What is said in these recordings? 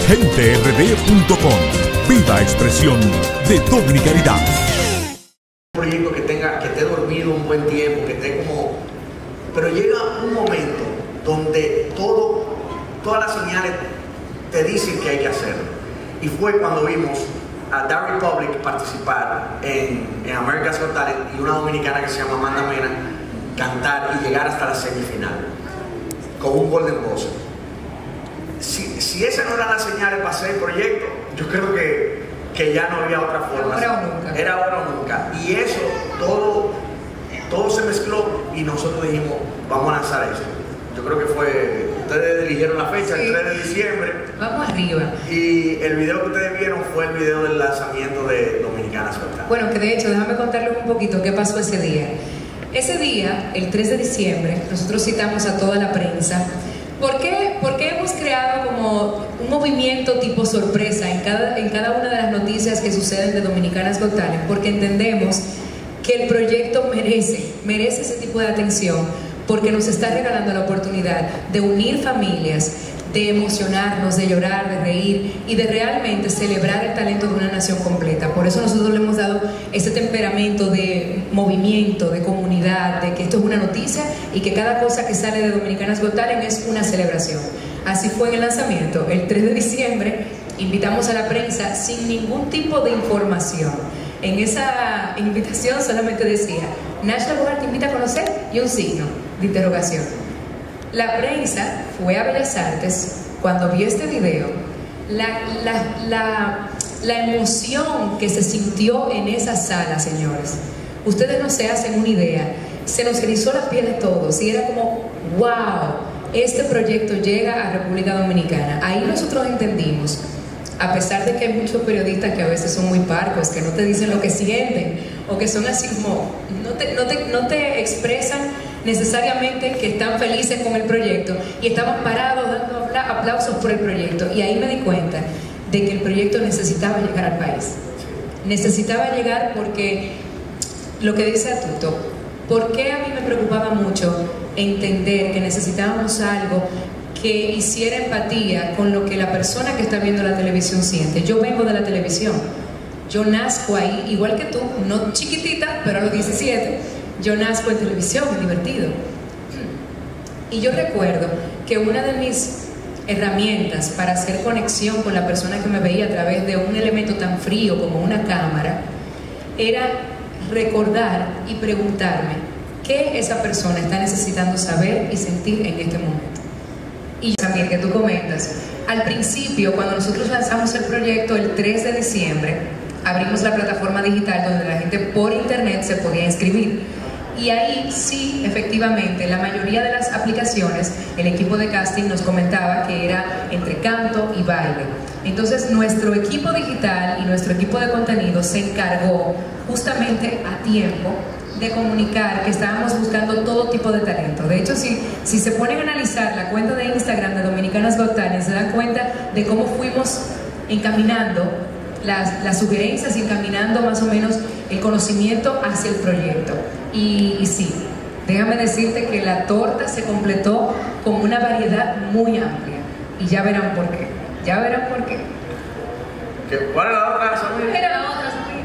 GenteRD.com. Viva expresión de dominicanidad. Un proyecto que esté dormido un buen tiempo, que esté como... Pero llega un momento donde todas las señales te dicen que hay que hacerlo. Y fue cuando vimos a The Republic participar en America's Got Talent y una dominicana que se llama Amanda Mena cantar y llegar hasta la semifinal con un Golden Buzzer. Si esas no eran las señales para hacer el proyecto, yo creo que ya no había otra forma. Era ahora o nunca. Y eso, todo se mezcló y nosotros dijimos, vamos a lanzar esto. Yo creo que ustedes eligieron la fecha, sí. El 3 de diciembre. Vamos arriba. Y el video que ustedes vieron fue el video del lanzamiento de Dominicanas Got Talent. Bueno, que de hecho, déjame contarles un poquito qué pasó ese día. Ese día, el 3 de diciembre, nosotros citamos a toda la prensa. ¿Por qué hemos creado como un movimiento tipo sorpresa en cada una de las noticias que suceden de Dominicanas Got Talent? Porque entendemos que el proyecto merece ese tipo de atención, porque nos está regalando la oportunidad de unir familias, de emocionarnos, de llorar, de reír y de realmente celebrar el talento de una nación completa. Por eso nosotros le hemos dado ese temperamento de movimiento, de comunidad, de que esto es una noticia y que cada cosa que sale de Dominicanas Got Talent es una celebración. Así fue en el lanzamiento. El 3 de diciembre invitamos a la prensa sin ningún tipo de información. En esa invitación solamente decía, National Board te invita a conocer y un signo de interrogación. La prensa fue a Bellas Artes cuando vio este video. La emoción que se sintió en esa sala, señores, ustedes no se hacen una idea. Se nos erizó la piel a todos y era como, wow, este proyecto llega a República Dominicana. Ahí nosotros entendimos, a pesar de que hay muchos periodistas que a veces son muy parcos, que no te dicen lo que sienten, o que son así como, no te expresan necesariamente que están felices con el proyecto y estaban parados dando aplausos por el proyecto. Y ahí me di cuenta de que el proyecto necesitaba llegar al país. Necesitaba llegar porque, lo que dice Atuto, ¿por qué a mí me preocupaba mucho entender que necesitábamos algo que hiciera empatía con lo que la persona que está viendo la televisión siente? Yo vengo de la televisión, yo nazco ahí, igual que tú, no chiquitita, pero a los 17, yo nazco en televisión, es divertido. Y yo recuerdo que una de mis herramientas para hacer conexión con la persona que me veía a través de un elemento tan frío como una cámara era recordar y preguntarme qué esa persona está necesitando saber y sentir en este momento. Y también que tú comentas, al principio, cuando nosotros lanzamos el proyecto el 3 de diciembre, abrimos la plataforma digital donde la gente por internet se podía inscribir. Y ahí sí, efectivamente, la mayoría de las aplicaciones, el equipo de casting nos comentaba que era entre canto y baile. Entonces nuestro equipo digital y nuestro equipo de contenido se encargó justamente a tiempo de comunicar que estábamos buscando todo tipo de talento. De hecho, si se ponen a analizar la cuenta de Instagram de Dominicanas Got Talent, se dan cuenta de cómo fuimos encaminando las sugerencias, encaminando más o menos el conocimiento hacia el proyecto. Y sí, déjame decirte que la torta se completó con una variedad muy amplia. Y ya verán por qué. Ya verán por qué. ¿Cuál es la otra, Samir? Era la otra, Samir.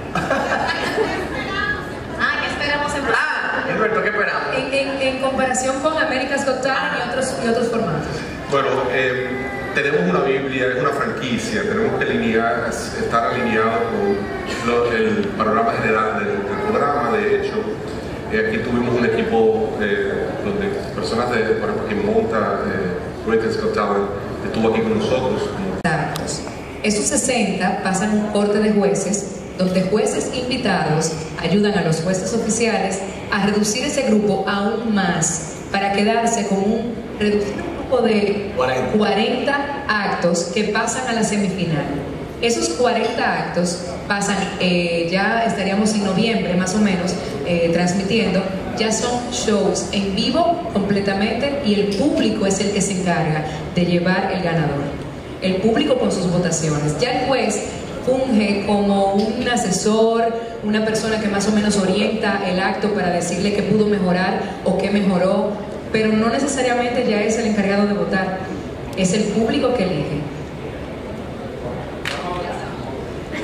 ¿Qué esperamos en Alberto, ¿qué esperamos? En comparación con America's Got Talent y otros formatos. Bueno, tenemos una Biblia, es una franquicia, tenemos que estar alineados con el panorama general del programa. De hecho, aquí tuvimos un equipo donde personas por ejemplo, quien monta America's Got Talent estuvo aquí con nosotros. Esos 60 pasan un corte de jueces, donde jueces invitados ayudan a los jueces oficiales a reducir ese grupo aún más para quedarse con un grupo de 40 actos que pasan a la semifinal. Esos 40 actos pasan, ya estaríamos en noviembre más o menos transmitiendo, ya son shows en vivo completamente y el público es el que se encarga de llevar el ganador. El público con sus votaciones. Ya el juez funge como un asesor, una persona que más o menos orienta el acto para decirle qué pudo mejorar o qué mejoró, pero no necesariamente ya es el encargado de votar, es el público que elige.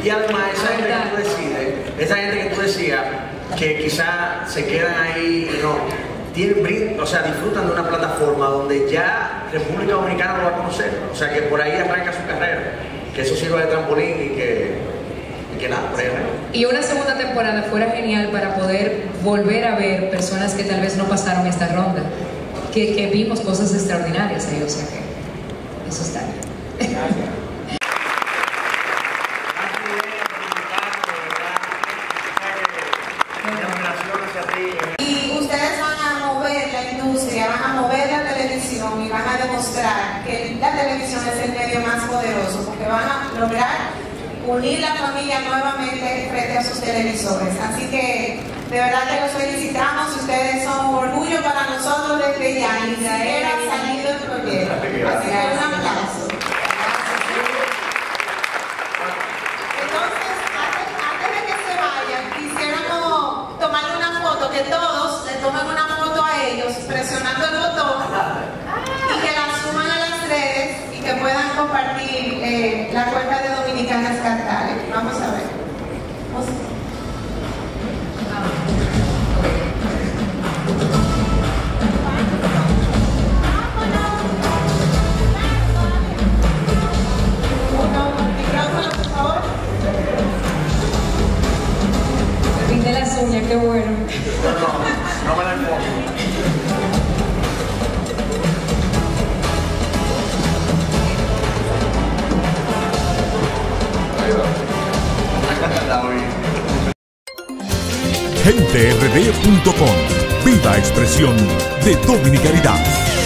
Y además esa gente que tú decías que quizás se quedan ahí y no o sea, disfrutan de una plataforma donde ya República Dominicana lo va a conocer, o sea que por ahí arranca su carrera, que eso sirva de trampolín y que nada, por ahí arranca. Y una segunda temporada fuera genial para poder volver a ver personas que tal vez no pasaron esta ronda, que vimos cosas extraordinarias ahí, o sea que eso está bien. Y ustedes van a mover la industria, van a mover la televisión y van a demostrar que la televisión es el medio más poderoso, porque van a lograr unir la familia nuevamente frente a sus televisores. Así que de verdad que los felicitamos, ustedes son un orgullo para nosotros desde ya, ni siquiera ha salido el proyecto. Así que un aplauso. Entonces, antes de que se vayan, quisiéramos tomarle una foto, que todos le tomen una foto a ellos presionando el botón y que la suban a las redes y que puedan compartir la cuenta de Dominicanas Cartales. Vamos a ver. Micrófono, por favor. Me pinté las uñas, qué bueno. No me la enfoco. GenteRD.com. Viva expresión de dominicanidad.